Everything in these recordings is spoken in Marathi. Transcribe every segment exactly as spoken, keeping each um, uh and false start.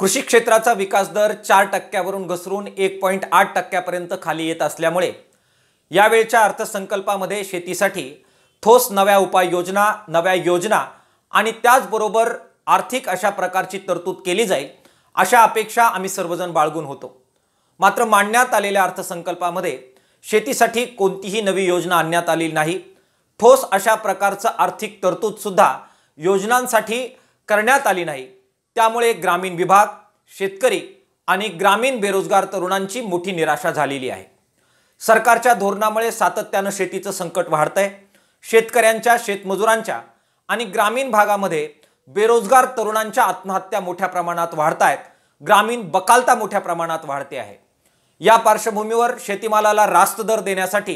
कृषी क्षेत्राचा विकास दर चार टक्क्यावरून घसरून एक पॉइंट आठ टक्क्यापर्यंत खाली येत असल्यामुळे यावेळच्या अर्थसंकल्पामध्ये शेतीसाठी ठोस नव्या उपाययोजना, नव्या योजना आणि त्याचबरोबर आर्थिक अशा प्रकारची तरतूद केली जाईल अशा अपेक्षा आम्ही सर्वजण बाळगून होतो। मात्र मांडण्यात आलेल्या अर्थसंकल्पामध्ये शेतीसाठी कोणतीही नवी योजना आणण्यात आली नाही। ठोस अशा प्रकारचं आर्थिक तरतूद सुद्धा योजनांसाठी करण्यात आली नाही। त्यामुळे ग्रामीण विभाग, शेतकरी आणि ग्रामीण बेरोजगार तरुणांची मोठी निराशा झालेली आहे। सरकारच्या धोरणामुळे सातत्याने शेतीचं संकट वाढतंय। शेतकऱ्यांच्या, शेतमजुरांच्या आणि ग्रामीण भागामध्ये बेरोजगार तरुणांच्या आत्महत्या मोठ्या प्रमाणात वाढतायत। ग्रामीण बकालता मोठ्या प्रमाणात वाढते आहे। या पार्श्वभूमीवर शेतीमालाला रास्त दर देण्यासाठी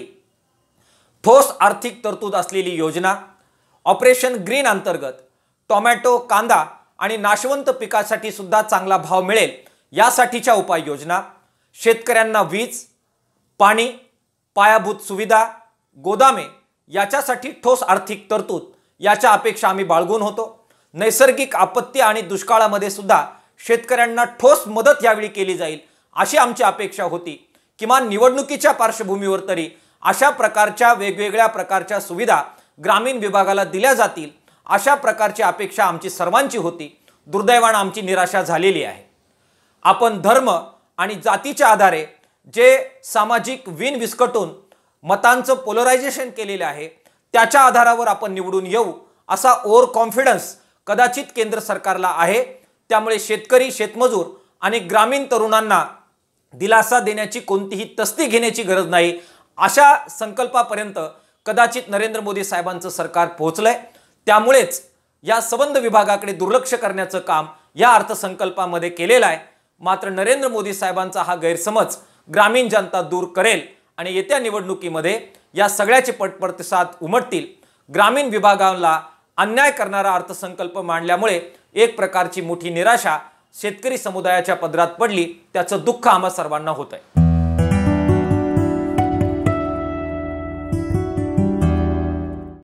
ठोस आर्थिक तरतूद असलेली योजना, ऑपरेशन ग्रीन अंतर्गत टोमॅटो, कांदा आणि नाशवंत पिकासाठी सुद्धा चांगला भाव मिळेल यासाठीच्या उपाययोजना, शेतकऱ्यांना वीज, पाणी, पायाभूत सुविधा, गोदामे याच्यासाठी ठोस आर्थिक तरतूद याच्या अपेक्षा आम्ही बाळगून होतो। नैसर्गिक आपत्ती आणि दुष्काळामध्ये सुद्धा शेतकऱ्यांना ठोस मदत यावेळी केली जाईल अशी आमची अपेक्षा होती। किमान निवडणुकीच्या पार्श्वभूमीवर तरी अशा प्रकारच्या वेगवेगळ्या प्रकारच्या सुविधा ग्रामीण विभागाला दिल्या जातील अशा प्रकारची अपेक्षा आमची सर्वांची होती। दुर्दैवाने आमची निराशा झालेली आहे। आपण धर्म आणि जातीच्या आधारे जे सामाजिक विन विस्कटून मतांचं पोलरायझेशन केलेले आहे त्याच्या आधारावर आपण निवडून येऊ असा ओव्हर कॉन्फिडन्स कदाचित केंद्र सरकारला आहे। त्यामुळे शेतकरी, शेतमजूर आणि ग्रामीण तरुणांना दिलासा देण्याची कोणतीही तस्ती घेण्याची गरज नाही अशा संकल्पापर्यंत कदाचित नरेंद्र मोदी साहेबांचं सरकार पोहोचलंय। त्यामुळेच या संबंध विभागाकडे दुर्लक्ष करण्याचं काम या अर्थसंकल्पामध्ये केलेलं आहे। मात्र नरेंद्र मोदी साहेबांचा हा गैरसमज ग्रामीण जनता दूर करेल आणि येत्या निवडणुकीमध्ये या सगळ्याचे पटप्रतिसाद उमटतील। ग्रामीण विभागाला अन्याय करणारा अर्थसंकल्प मांडल्यामुळे एक प्रकारची मोठी निराशा शेतकरी समुदायाच्या पदरात पडली, त्याचं दुःख आम्हा सर्वांना होतंय।